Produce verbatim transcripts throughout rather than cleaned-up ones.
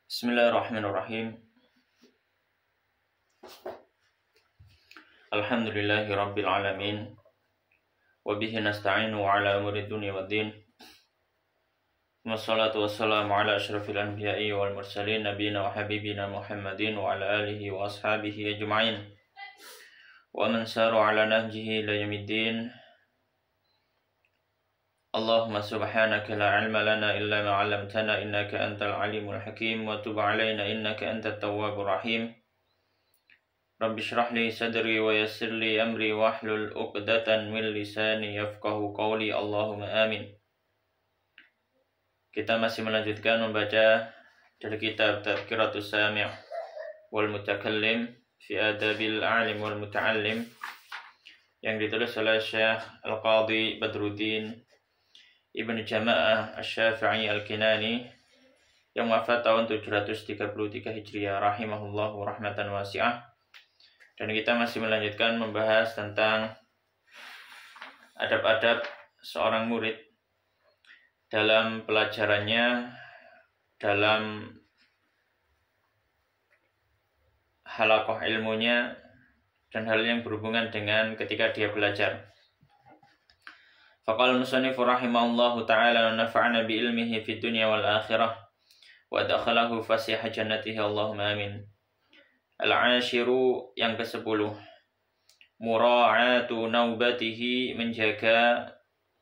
Bismillahirrahmanirrahim. Alhamdulillahi rabbil alamin. Wa bihi nasta'inu ala umuri dunya waddin. Wassalatu wassalamu ala asyrafil anbiya'i wal mursalin nabiyina wa habibina Muhammadin wa ala alihi wa ashabihi ajma'in. Wa man saru ala nahjihi ila yaumiddin. Allahumma subhanaka la ilma lana illa ma 'allamtana innaka antal alimul hakim wa tub 'alaina innaka antat tawwabur rahim. Rabbi shrah li sadri wa yassir li amri wahlul 'uqdatan min lisani yafqahu qawli. Allahumma amin. Kita masih melanjutkan membaca dari kitab Tadhkiratus Sami' wal Mutakallim fi Adabil 'Alim wal Muta'allim yang ditulis oleh Syekh Al-Qadhi Badruddin Ibnu Jama'ah Asy-Syafi'i Al-Kinani yang wafat tahun tujuh ratus tiga puluh tiga Hijriah rahimahullahu rahmatan wasi'ah. Dan kita masih melanjutkan membahas tentang adab-adab seorang murid dalam pelajarannya, dalam halaqah ilmunya, dan hal yang berhubungan dengan ketika dia belajar. Faqala al-musannifu rahimahullahu ta'ala wa nafa'ana bi ilmihi fid dunya wal akhirah wa adkhalahu fasiha jannatihi Allahumma amin. Al-ashiru yang kesepuluh, mura'atu naubatihi, menjaga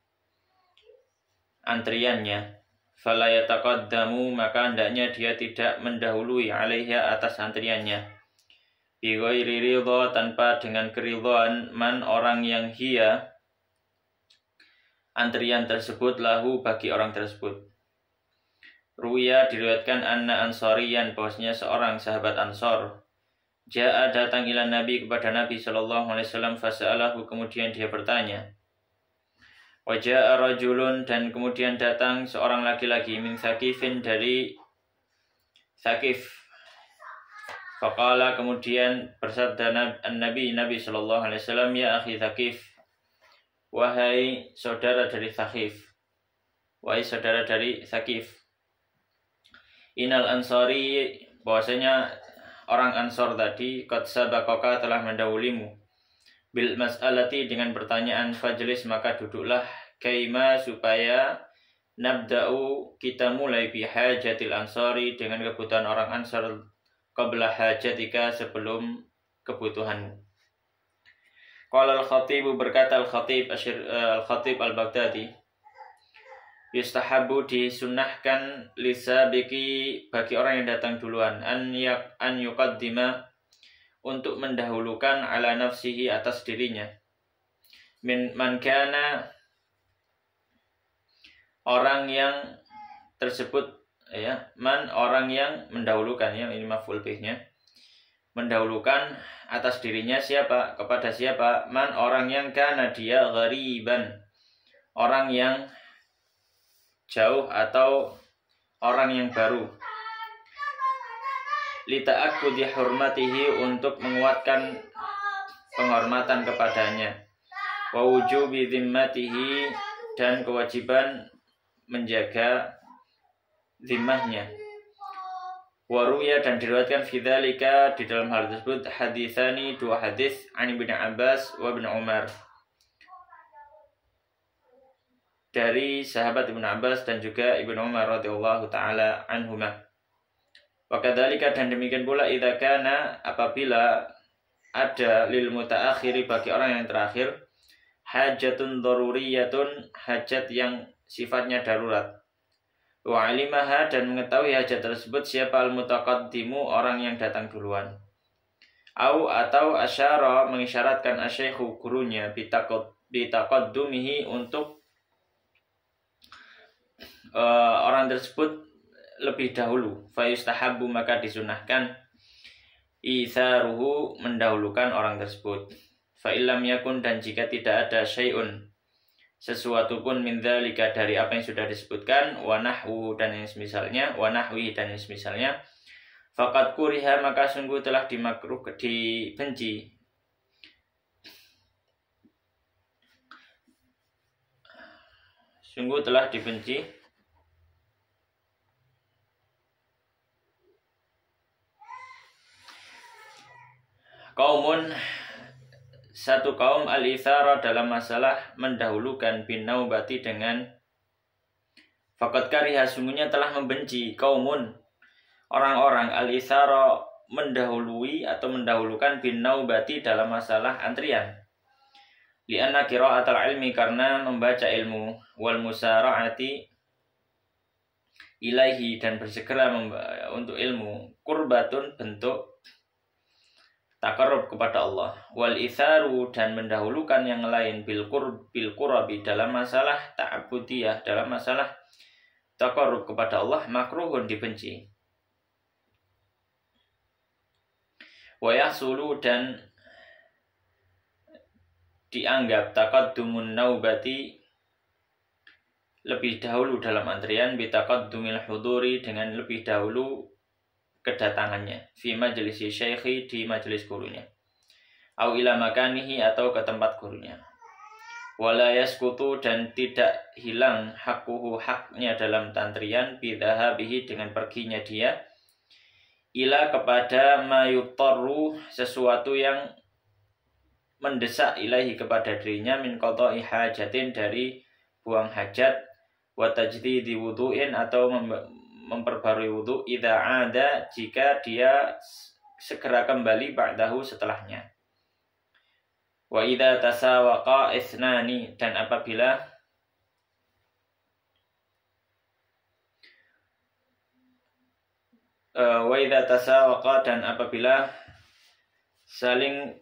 antriannya. Fala yataqaddamu, maka hendaknya dia tidak mendahului alaiha, atas antriannya. Bi ghairi ridha, tanpa dengan keridhaan, man orang yang hiya, antrian tersebut, lahu bagi orang tersebut. Ruya diriwayatkan anna ansariyan, bahwasanya seorang sahabat Ansor, Ja'a datang ila Nabi, kepada Nabi sallallahu alaihi wasallam, fasa'alahu, kemudian dia bertanya. Wa ja'a rajulun, dan kemudian datang seorang laki-laki, min Thaqifin, dari Thaqif. Faqala, kemudian bersabda Nabi Nabi sallallahu alaihi wasallam, ya akhi Thaqif, wahai saudara dari Thaqif, wahai saudara dari Thaqif, Inal ansari, bahwasanya orang Ansor tadi, qad sabaqaka, telah mendahulimu, bil mas'alati, dengan pertanyaan, fajlis, maka duduklah, kaima, supaya, nabda'u, kita mulai, bihajatil ansari, dengan kebutuhan orang Ansor, qabla hajatika, sebelum kebutuhanmu. Qala al-Khatib, berkata al-Khatib al-Khatib al-Baghdadi, yustahabu, disunnahkan, lisabiki, bagi orang yang datang duluan, an yak an yuqaddima, untuk mendahulukan, ala nafsihi, atas dirinya, min man kana, orang yang tersebut, ya, man orang yang mendahulukan, ya, ini maf'ul bihnya, mendahulukan atas dirinya siapa, kepada siapa, man orang yang kana dia ghariban, orang yang jauh atau orang yang baru, lita'akkudi hurmatihi, untuk menguatkan penghormatan kepadanya, wa wujubi dhimmatihi, dan kewajiban menjaga zimmahnya. Waruya, dan diriwayatkan fidzalika, di dalam hal tersebut, haditsani, dua hadis, an Ibnu Abbas wa Ibnu Umar, dari sahabat Ibnu Abbas dan juga Ibnu Umar radhiyallahu taala anhuma. Wa kadzalika, dan demikian pula, idza kana, apabila ada, lil mutaakhiri, bagi orang yang terakhir, hajatun daruriyatun, hajat yang sifatnya darurat, wa alimaha, dan mengetahui hajat tersebut siapa, al-mutaqaddimu, orang yang datang duluan, au atau asyara, mengisyaratkan asyaikhu, gurunya, bitaqaddumihi, untuk uh, orang tersebut lebih dahulu, fa yustahabbu, maka disunahkan, itharuhu, mendahulukan orang tersebut, fa illam yakun, dan jika tidak ada syai'un, sesuatu pun, min dzalika, dari apa yang sudah disebutkan, wa nahwu, dan yang semisalnya, wa nahwi, dan yang semisalnya, faqad kuriha, maka sungguh telah dimakruh, dibenci, sungguh telah dibenci, Kaumun, satu kaum al-ithara dalam masalah mendahulukan bin naubati dengan faqad kariha, sungguhnya telah membenci kaumun orang-orang al-ithara mendahului atau mendahulukan bin naubati dalam masalah antrian. Lianna qira'atul ilmi, karena membaca ilmu, wal musara'ati ilaihi, dan bersegera untuk ilmu, qurbatun, bentuk takarrub kepada Allah, wal itharu, dan mendahulukan yang lain, bil qurb bil qurabi, dalam masalah ta'abbudiyah, dalam masalah takarrub kepada Allah, makruhun, dibenci. Wa yahsulu, dan dianggap taqaddumun naubati, lebih dahulu dalam antrian, bi taqaddumil huduri, dengan lebih dahulu kedatangannya, fi majlisi syaikhi, di majelis gurunya, au ila makanihi, atau ke tempat gurunya. Wala yaskutu, dan tidak hilang hakuhu, haknya dalam tantrian, bidhahabihi, dengan perginya dia, ila, kepada mayutarru, sesuatu yang mendesak, ilahi, kepada dirinya, min qada'i hajatin, dari buang hajat, wa tajdidi wudu'in, atau mem memperbarui wudu, idza ada, jika dia segera kembali ba'dahu, setelahnya. Wa idza tasawaqa isnani, dan apabila uh, wa idza tasawaqa, dan apabila saling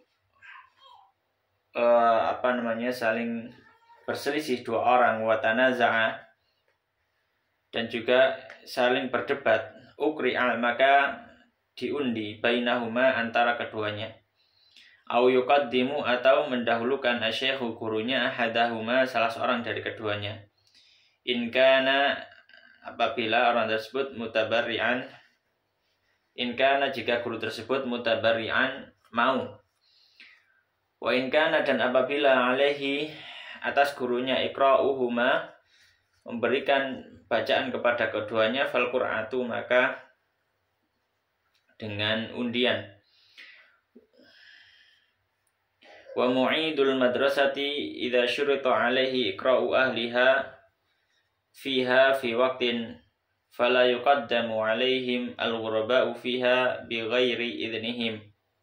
uh, apa namanya saling berselisih dua orang, wa tanaza'a, dan juga saling berdebat, ukri'a, maka diundi, bainahuma, antara keduanya, au yuqaddimu, atau mendahulukan asyekhu, gurunya, ahadahuma, salah seorang dari keduanya, in kana, apabila orang tersebut mutabarri'an, in kana, jika guru tersebut mutabarri'an, mau, wa in kana, dan apabila alaihi, atas gurunya, iqra'uhuma, memberikan bacaan kepada keduanya, fal qur'atu, maka dengan undian. Wa mu'idul madrasati idza syurita alaihi iqra'u ahliha fiha fi waqtin fala yuqaddamu alaihim al-ghuraba'u fiha bighairi idnihim.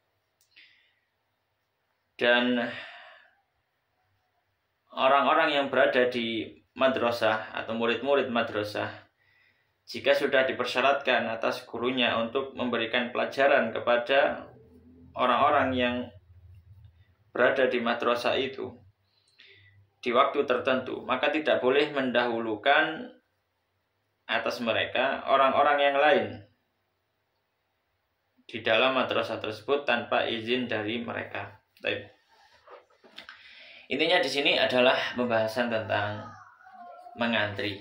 Dan orang-orang yang berada di madrasah atau murid-murid madrasah, jika sudah dipersyaratkan atas gurunya untuk memberikan pelajaran kepada orang-orang yang berada di madrasah itu di waktu tertentu, maka tidak boleh mendahulukan atas mereka orang-orang yang lain di dalam madrasah tersebut tanpa izin dari mereka. Baik. Intinya di sini adalah pembahasan tentang mengantri,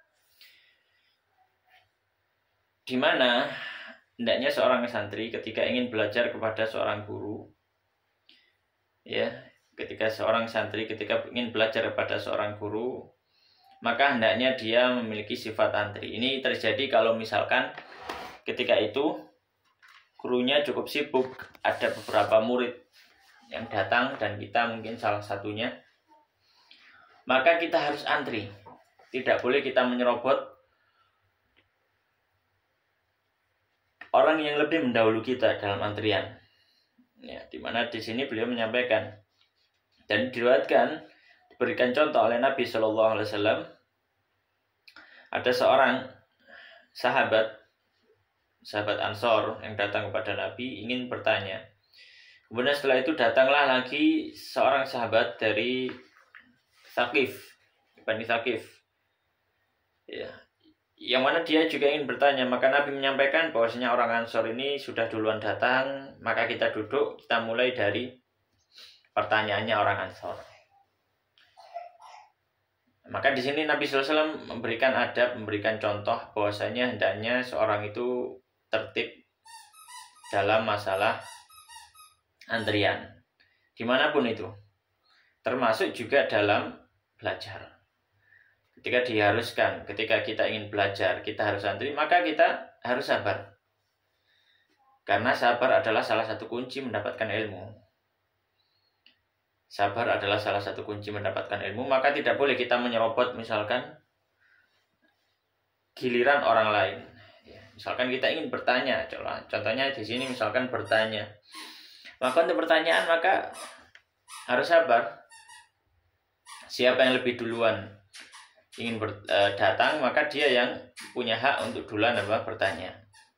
di mana hendaknya seorang santri ketika ingin belajar kepada seorang guru, ya, ketika seorang santri ketika ingin belajar kepada seorang guru, maka hendaknya dia memiliki sifat antri. Ini terjadi kalau misalkan ketika itu gurunya cukup sibuk, ada beberapa murid yang datang dan kita mungkin salah satunya, maka kita harus antri. Tidak boleh kita menyerobot orang yang lebih mendahulu kita dalam antrian. Ya, di mana di sini beliau menyampaikan dan diriwayatkan, diberikan contoh oleh Nabi Shallallahu Alaihi Wasallam, ada seorang sahabat, sahabat Ansor yang datang kepada Nabi ingin bertanya. Kemudian setelah itu datanglah lagi seorang sahabat dari Thaqif, Bani Thaqif. Ya, yang mana dia juga ingin bertanya, maka Nabi menyampaikan bahwasanya orang Ansor ini sudah duluan datang, maka kita duduk, kita mulai dari pertanyaannya orang Ansor. Maka di sini Nabi shallallahu alaihi wasallam memberikan adab, memberikan contoh bahwasanya hendaknya seorang itu tertib dalam masalah antrian, dimanapun itu, termasuk juga dalam belajar. Ketika diharuskan, ketika kita ingin belajar, kita harus antri, maka kita harus sabar. Karena sabar adalah salah satu kunci mendapatkan ilmu. Sabar adalah salah satu kunci mendapatkan ilmu, maka tidak boleh kita menyerobot misalkan giliran orang lain. Ya, misalkan kita ingin bertanya, contohnya di sini misalkan bertanya. Maka untuk pertanyaan maka harus sabar. Siapa yang lebih duluan ingin ber, e, datang, maka dia yang punya hak untuk duluan apa bertanya.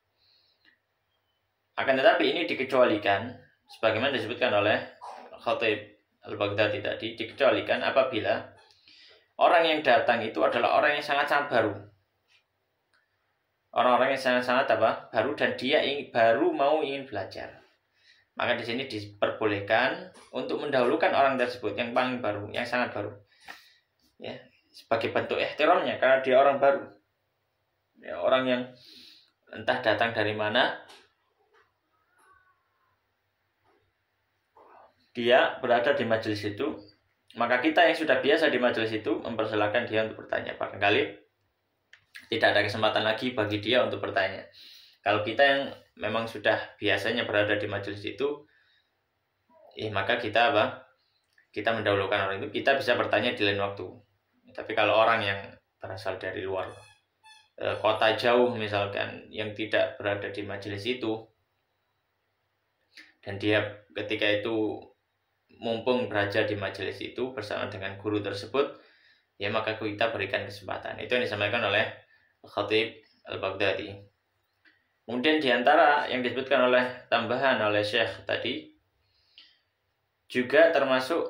Akan tetapi ini dikecualikan sebagaimana disebutkan oleh Khatib Al-Baghdadi tadi, dikecualikan apabila orang yang datang itu adalah orang yang sangat-sangat baru. Orang-orang yang sangat-sangat apa? Baru, dan dia ingin, baru mau ingin belajar. Maka di sini diperbolehkan untuk mendahulukan orang tersebut yang paling baru, yang sangat baru. Ya, sebagai bentuk ihtiramnya karena dia orang baru. Ya, orang yang entah datang dari mana, dia berada di majelis itu, maka kita yang sudah biasa di majelis itu mempersilahkan dia untuk bertanya. Barangkali tidak ada kesempatan lagi bagi dia untuk bertanya. Kalau kita yang memang sudah biasanya berada di majelis itu, eh, maka kita apa? Kita mendahulukan orang itu. Kita bisa bertanya di lain waktu. Tapi kalau orang yang berasal dari luar e, kota jauh misalkan, yang tidak berada di majelis itu, dan dia ketika itu mumpung berada di majelis itu bersama dengan guru tersebut, ya maka kita berikan kesempatan. Itu yang disampaikan oleh Khatib Al-Baghdadi. Kemudian diantara yang disebutkan oleh tambahan oleh Syekh tadi, juga termasuk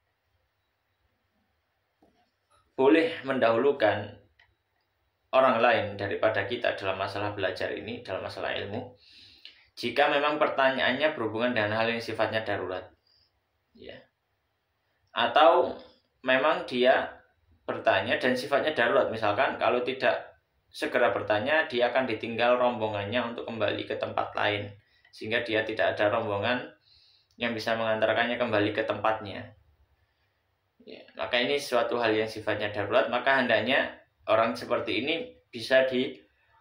boleh mendahulukan orang lain daripada kita dalam masalah belajar ini, dalam masalah ilmu, jika memang pertanyaannya berhubungan dengan hal yang sifatnya darurat, ya, atau memang dia bertanya dan sifatnya darurat. Misalkan kalau tidak segera bertanya, dia akan ditinggal rombongannya untuk kembali ke tempat lain, sehingga dia tidak ada rombongan yang bisa mengantarkannya kembali ke tempatnya. Ya, maka ini suatu hal yang sifatnya darurat, maka hendaknya orang seperti ini bisa di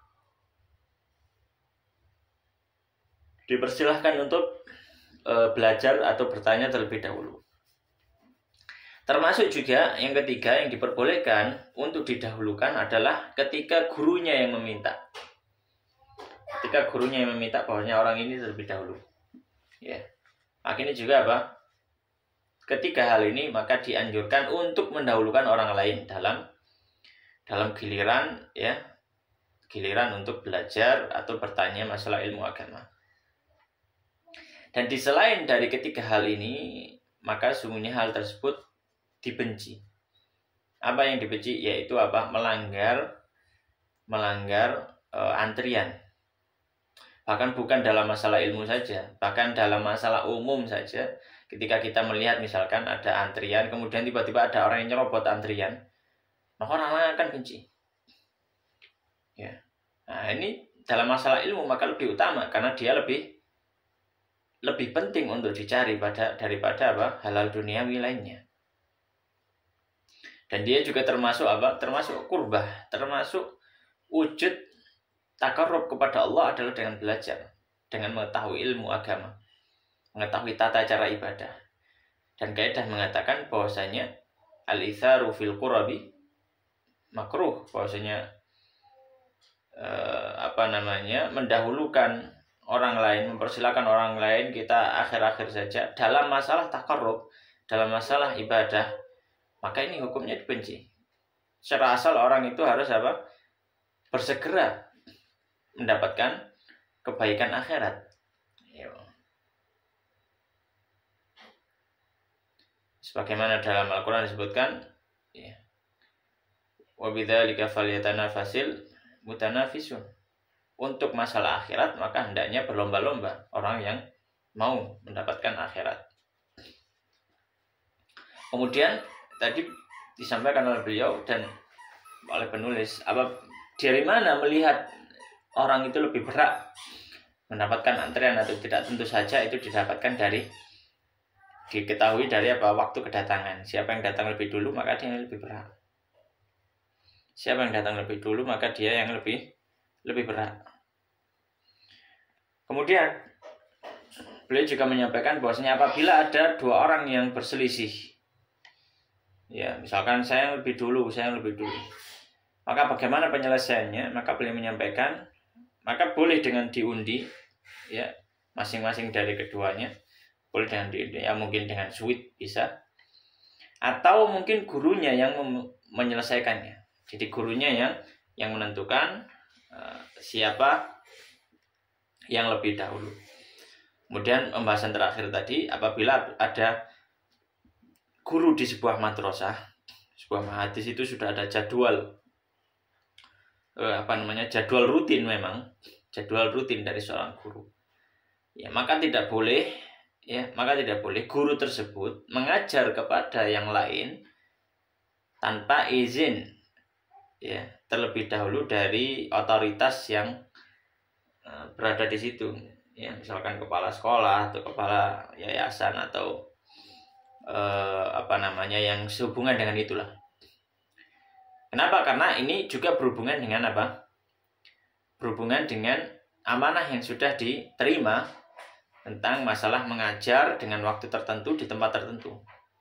dipersilahkan untuk e, belajar atau bertanya terlebih dahulu. Termasuk juga yang ketiga yang diperbolehkan untuk didahulukan adalah ketika gurunya yang meminta. Ketika gurunya yang meminta bahwasanya orang ini terlebih dahulu. Ya. Maka ini juga apa? Ketiga hal ini maka dianjurkan untuk mendahulukan orang lain dalam dalam giliran, ya, giliran untuk belajar atau bertanya masalah ilmu agama. Dan di selain dari ketiga hal ini, maka sungguhnya hal tersebut dibenci. Apa yang dibenci? Yaitu apa? Melanggar melanggar e, antrian. Bahkan bukan dalam masalah ilmu saja, bahkan dalam masalah umum saja. Ketika kita melihat misalkan ada antrian, kemudian tiba-tiba ada orang yang nyerobot antrian, maka orang lain akan benci. Ya. Nah, ini dalam masalah ilmu maka lebih utama karena dia lebih lebih penting untuk dicari pada daripada apa? Halal duniawi lainnya. Dan dia juga termasuk apa? Termasuk kurbah, termasuk wujud takarrub kepada Allah adalah dengan belajar, dengan mengetahui ilmu agama, mengetahui tata cara ibadah. Dan kaidah mengatakan bahwasanya al-itharu fil qurabi makruh, bahwasanya eh, apa namanya mendahulukan orang lain, mempersilakan orang lain, kita akhir-akhir saja dalam masalah takarrub, dalam masalah ibadah, maka ini hukumnya dibenci. Secara asal orang itu harus apa? Bersegera mendapatkan kebaikan akhirat. Sebagaimana dalam Al-Quran disebutkan, ya, wa bidzalika falyatanafasil mutanafisun. Untuk masalah akhirat maka hendaknya berlomba-lomba orang yang mau mendapatkan akhirat. Kemudian tadi disampaikan oleh beliau dan oleh penulis, apa dari mana melihat orang itu lebih berat mendapatkan antrian atau tidak? Tentu saja itu didapatkan dari diketahui dari apa? Waktu kedatangan. Siapa yang datang lebih dulu maka dia yang lebih berat. Siapa yang datang lebih dulu maka dia yang lebih lebih berat. Kemudian beliau juga menyampaikan bahwasanya apabila ada dua orang yang berselisih, ya misalkan saya yang lebih dulu, saya yang lebih dulu, maka bagaimana penyelesaiannya? Maka beliau menyampaikan, maka boleh dengan diundi, ya masing-masing dari keduanya, boleh dengan diundi, ya mungkin dengan sweet bisa, atau mungkin gurunya yang menyelesaikannya. Jadi gurunya yang yang menentukan uh, siapa yang lebih dahulu. Kemudian pembahasan terakhir tadi, apabila ada guru di sebuah madrasah, sebuah mahadis itu sudah ada jadwal eh, apa namanya jadwal rutin, memang jadwal rutin dari seorang guru. Ya, maka tidak boleh ya, maka tidak boleh guru tersebut mengajar kepada yang lain tanpa izin, ya, terlebih dahulu dari otoritas yang uh, berada di situ. Ya, misalkan kepala sekolah atau kepala yayasan atau eh, apa namanya yang sehubungan dengan itulah. Kenapa? Karena ini juga berhubungan dengan apa? Berhubungan dengan amanah yang sudah diterima tentang masalah mengajar dengan waktu tertentu di tempat tertentu.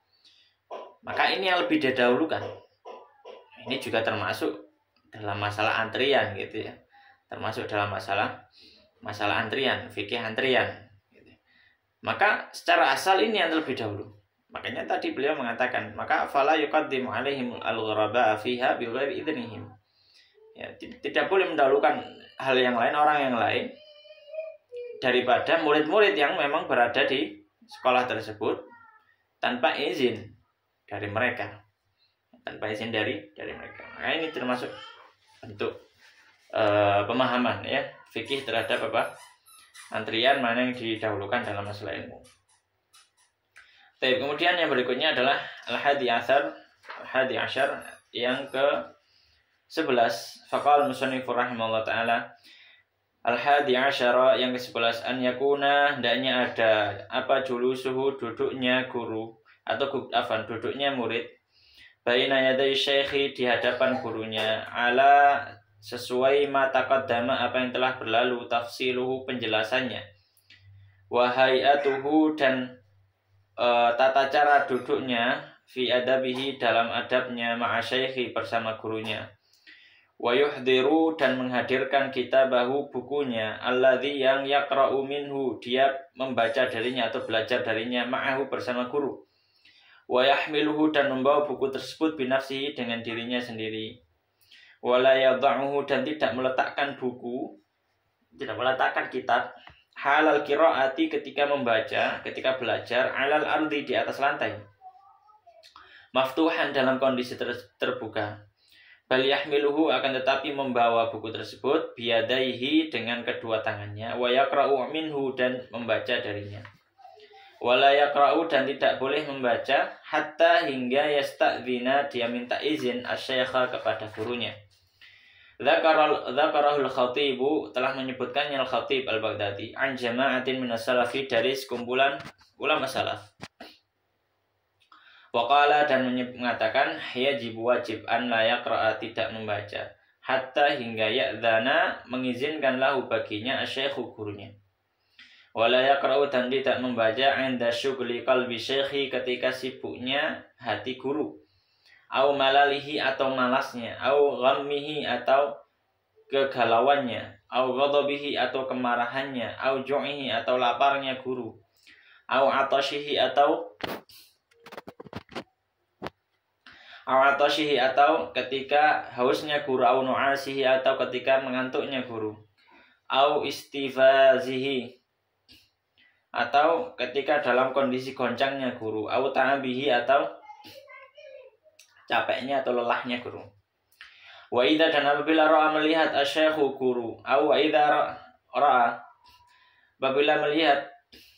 Maka ini yang lebih didahulukan. Ini juga termasuk dalam masalah antrian gitu ya. Termasuk dalam masalah masalah antrian, fikih antrian gitu. Maka secara asal ini yang terlebih dahulu. Makanya tadi beliau mengatakan, maka fala yuqaddimu alaihim al-ghuraba fiha bi ghairi idnihim. Ya, tidak boleh mendahulukan hal yang lain, orang yang lain daripada murid-murid yang memang berada di sekolah tersebut tanpa izin dari mereka. Tanpa izin dari dari mereka. Nah, ini termasuk bentuk uh, pemahaman ya, fikih terhadap apa? Antrian mana yang didahulukan dalam masalah ilmu. Baik, kemudian yang berikutnya adalah al-hadi asyar, al-hadi asyar yang ke sebelas. Faqal musannif rahimahullah taala, al-hadi asyara yang ke sebelas, an yakuna, hendaknya ada apa julusuhu, duduknya guru atau afan duduknya murid, baina yaday syekhi, di hadapan gurunya, ala sesuai ma taqaddama, apa yang telah berlalu, tafsiluhu, penjelasannya, wa hayatuhu, dan uh, tata cara duduknya, fi adabihi, dalam adabnya, ma'a syekhi, bersama gurunya, wa yuhdiru, dan menghadirkan kitabahu, bukunya, alladzi, yang yaqra'u minhu, dia membaca darinya atau belajar darinya, ma'ahu, bersama guru, wa yahmiluhu, dan membawa buku tersebut binafsihi, dengan dirinya sendiri, wala yadha'uhu, dan tidak meletakkan buku, tidak meletakkan kitab, halal qiraati, ketika membaca, ketika belajar, alal ardi, di atas lantai, maftuhan, dalam kondisi ter terbuka, bal yahmiluhu, akan tetapi membawa buku tersebut, biyadaihi, dengan kedua tangannya, wa yaqra'u minhu, dan membaca darinya, wala yaqra'u, dan tidak boleh membaca, hatta, hingga yasta'dzina, dia minta izin, asy-syaikha, kepada gurunya. Dzakarahul khatibu, telah menyebutkannya al-khatib al-Baghdadi, an jama'atin minas salafi, dari sekumpulan ulama salaf. Waqala, dan mengatakan, yajib, wajib, an la yaqra'a, tidak membaca, hatta, hingga ya'dzana, mengizinkan lahu, baginya, asy-syaikhu, gurunya, wala yaqra'u, dan tidak membaca, 'inda syughli qalbi syekhi, ketika sibuknya hati guru, au malalihi, atau malasnya, au ghammihi, atau kegalauannya, au ghadabihi, atau kemarahannya, au ju'ihi, atau laparnya guru, au atashihi, atau au atashihi, atau ketika hausnya guru, au nu'asihi, atau ketika mengantuknya guru, au istifazihi, atau ketika dalam kondisi goncangnya guru, au ta'abihi, atau capeknya atau lelahnya guru. Wa idza, dan apabila ra'a, melihat, asy-syaikhu, guru, au wa idza ra'a, apabila melihat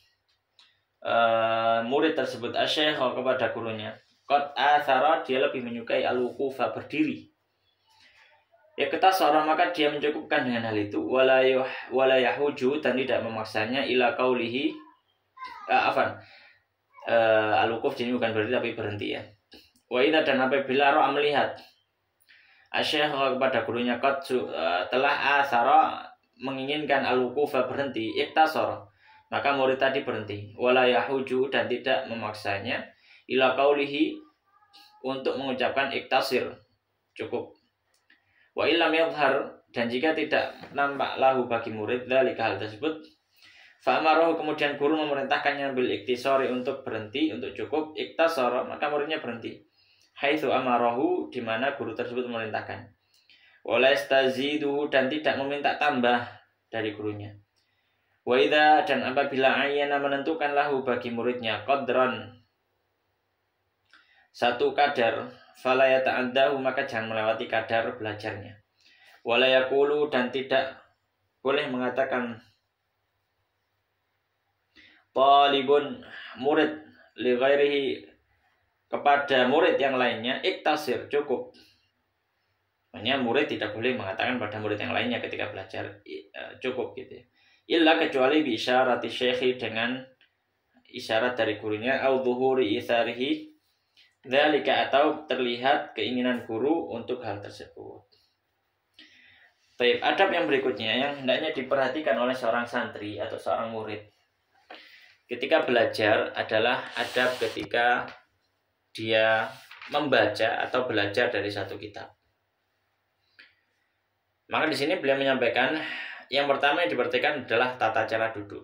uh, murid tersebut, asy-syaikhu, kepada gurunya, qad athara, dia lebih menyukai, al-wuqufa, berdiri, ya ketasara, maka dia mencukupkan dengan hal itu, wala yuh wala yahuju, dan tidak memaksanya, ila qaulihi, uh, afan uh, al-wuquf ini bukan berarti tapi berhenti ya. Wa idza, dan apabila ra'a, melihat, asy-syaikh, kepada gurunya, qad uh, telah asara, menginginkan al-wuqufa berhenti, iktasar, maka murid tadi berhenti. Wala yahuju, dan tidak memaksanya ila qaulihi, untuk mengucapkan iktasir, cukup. Wa illam yadhhar, dan jika tidak nampak lahu bagi murid dzalika, hal tersebut, fa amarahu, kemudian guru memerintahkannya bil iktisari, untuk berhenti, untuk cukup, iktasara, maka muridnya berhenti. Haitsu amarahu, di mana guru tersebut memerintahkan. Wala yastazidu, dan tidak meminta tambah dari gurunya. Wa idza, dan apabila ayyana, menentukan lahu bagi muridnya qadran, satu kadar, fala yata'addahu, maka jangan melewati kadar belajarnya. Wala yaqulu, dan tidak boleh mengatakan talibun, murid, li ghairihi, kepada murid yang lainnya, iktasir, cukup. Makanya murid tidak boleh mengatakan pada murid yang lainnya ketika belajar cukup gitu ya. Illa, kecuali bi isyarati syekhi, dengan isyarat dari gurunya, au dhuhuri itsarihi dzalika, atau terlihat keinginan guru untuk hal tersebut. Baik, adab yang berikutnya yang hendaknya diperhatikan oleh seorang santri atau seorang murid ketika belajar adalah adab ketika dia membaca atau belajar dari satu kitab. Maka di sini beliau menyampaikan yang pertama yang diperhatikan adalah tata cara duduk.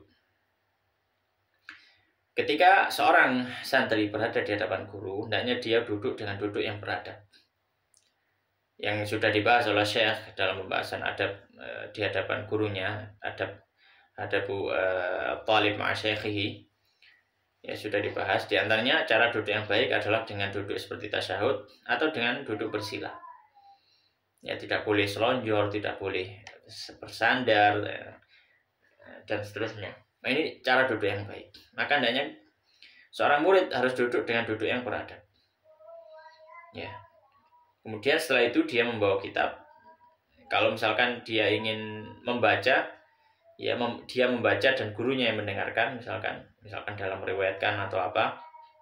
Ketika seorang santri berada di hadapan guru, hendaknya dia duduk dengan duduk yang beradab. Yang sudah dibahas oleh Syekh dalam pembahasan adab e, di hadapan gurunya, adab adabu e, talib ma'a syekhihi, ya sudah dibahas. Di antaranya cara duduk yang baik adalah dengan duduk seperti tasyahud atau dengan duduk bersila. Ya, tidak boleh selonjor, tidak boleh bersandar, ya, dan seterusnya. Nah, ini cara duduk yang baik. Maka hendaknya seorang murid harus duduk dengan duduk yang beradab. Ya. Kemudian setelah itu dia membawa kitab. Kalau misalkan dia ingin membaca, ya mem dia membaca dan gurunya yang mendengarkan, misalkan, misalkan dalam meriwayatkan atau apa.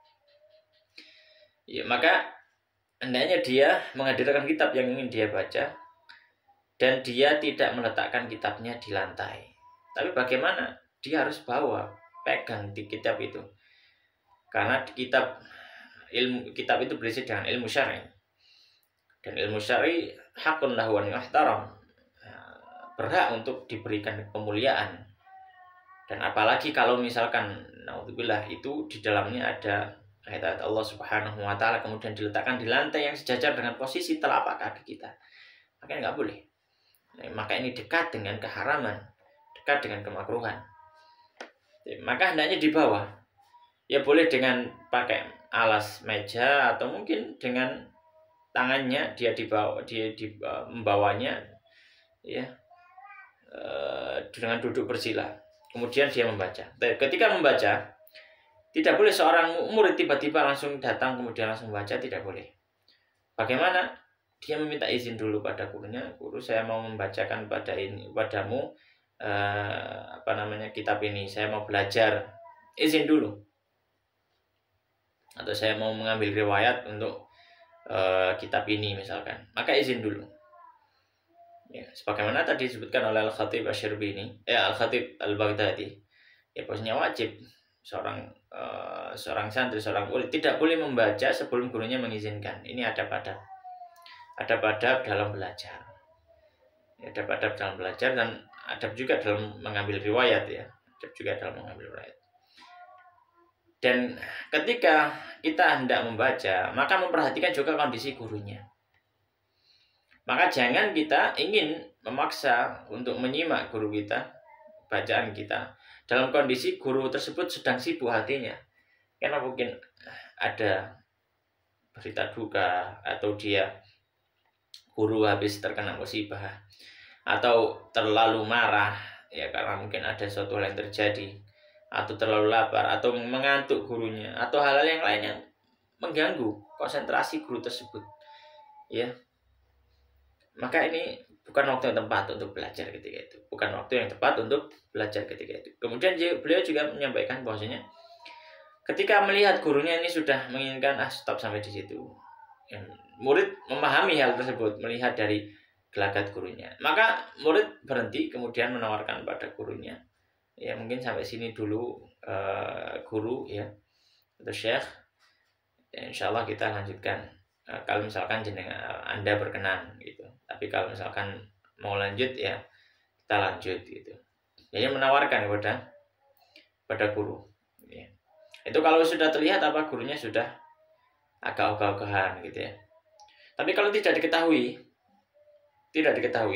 Ya, maka hendaknya dia menghadirkan kitab yang ingin dia baca, dan dia tidak meletakkan kitabnya di lantai. Tapi bagaimana? Dia harus bawa, pegang di kitab itu. Karena kitab ilmu kitab itu berisi dengan ilmu syar'i. Dan ilmu syar'i hakun lahu an yuhtaram, berhak untuk diberikan kemuliaan. Dan apalagi kalau misalkan naudzubillah itu di dalamnya ada ayat-ayat Allah Subhanahu wa taala, kemudian diletakkan di lantai yang sejajar dengan posisi telapak kaki kita, maka nggak boleh. Nah, maka ini dekat dengan keharaman, dekat dengan kemakruhan. Maka hendaknya di bawah. Ya boleh dengan pakai alas meja atau mungkin dengan tangannya dia dibawa, dia di, uh, membawanya, ya uh, dengan duduk bersila. Kemudian dia membaca. Ketika membaca, tidak boleh seorang murid tiba-tiba langsung datang kemudian langsung membaca, tidak boleh. Bagaimana? Dia meminta izin dulu pada gurunya, guru saya mau membacakan pada ini padamu uh, apa namanya kitab ini, saya mau belajar, izin dulu. Atau saya mau mengambil riwayat untuk uh, kitab ini misalkan, maka izin dulu. Ya, sebagaimana tadi disebutkan oleh Al-Khatib Asy-Syirbini, eh Al-Khatib Al-Baghdadi, ya posisinya wajib seorang uh, seorang santri, seorang murid tidak boleh membaca sebelum gurunya mengizinkan. Ini adab-adab, adab-adab dalam belajar, adab-adab dalam belajar, dan adab juga dalam mengambil riwayat, ya, adab juga dalam mengambil riwayat. Dan ketika kita hendak membaca, maka memperhatikan juga kondisi gurunya. Maka jangan kita ingin memaksa untuk menyimak guru kita, bacaan kita, dalam kondisi guru tersebut sedang sibuk hatinya. Karena mungkin ada berita duka, atau dia guru habis terkena musibah, atau terlalu marah, ya karena mungkin ada suatu hal yang terjadi, atau terlalu lapar, atau mengantuk gurunya, atau hal-hal yang lain yang mengganggu konsentrasi guru tersebut, ya. Maka ini bukan waktu yang tepat untuk belajar ketika itu, bukan waktu yang tepat untuk belajar ketika itu. Kemudian beliau juga menyampaikan bahwasanya ketika melihat gurunya ini sudah menginginkan ah stop sampai di situ, ya, murid memahami hal tersebut, melihat dari gelagat gurunya. Maka murid berhenti kemudian menawarkan pada gurunya, ya mungkin sampai sini dulu uh, guru ya atau syekh, ya, insya Allah kita lanjutkan uh, kalau misalkan jenengan Anda berkenan gitu. Tapi kalau misalkan mau lanjut ya kita lanjut gitu. Jadi menawarkan kepada pada guru. Ya. Itu kalau sudah terlihat apa gurunya sudah agak ogah-ogahan gitu ya. Tapi kalau tidak diketahui, tidak diketahui,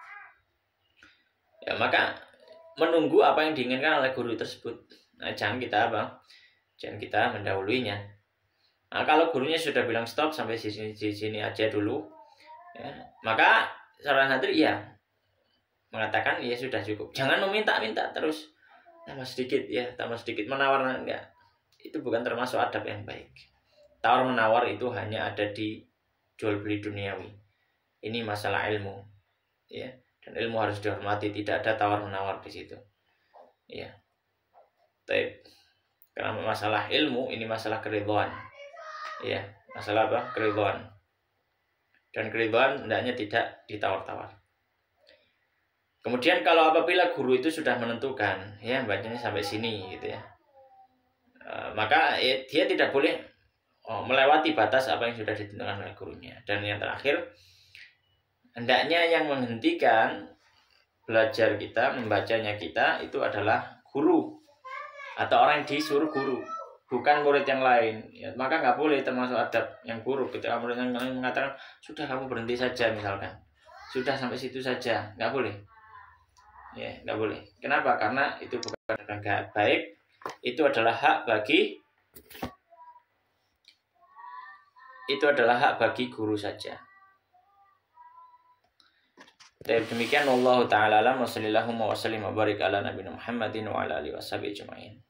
ya maka menunggu apa yang diinginkan oleh guru tersebut. Nah, jangan kita apa? Jangan kita mendahuluinya. Nah, kalau gurunya sudah bilang stop sampai di sini, di sini aja dulu, ya, maka seorang santri ya mengatakan ya sudah cukup. Jangan meminta-minta terus tambah sedikit ya, tambah sedikit menawar enggak. Itu bukan termasuk adab yang baik. Tawar menawar itu hanya ada di jual beli duniawi. Ini masalah ilmu, ya. Dan ilmu harus dihormati, tidak ada tawar menawar di situ. Ya. Tapi karena masalah ilmu ini masalah keridhaan. Ya, masalah apa? Keridhaan. Dan keridhaan hendaknya tidak ditawar-tawar. Kemudian kalau apabila guru itu sudah menentukan, ya bacanya sampai sini gitu ya. E, maka ya, dia tidak boleh oh, melewati batas apa yang sudah ditentukan oleh gurunya. Dan yang terakhir, hendaknya yang menghentikan belajar kita, membacanya kita itu adalah guru atau orang yang disuruh guru, bukan murid yang lain. Ya, maka nggak boleh termasuk adab yang buruk ketika murid yang lain mengatakan sudah kamu berhenti saja misalkan, sudah sampai situ saja, nggak boleh. Ya, nggak boleh. Kenapa? Karena itu bukan agak baik. Itu adalah hak bagi itu adalah hak bagi guru saja. Demikian wallahu taala alam wa sallallahu wa sallim wa barik ala nabiyina Muhammadin wa ala alihi washabihi ajmain.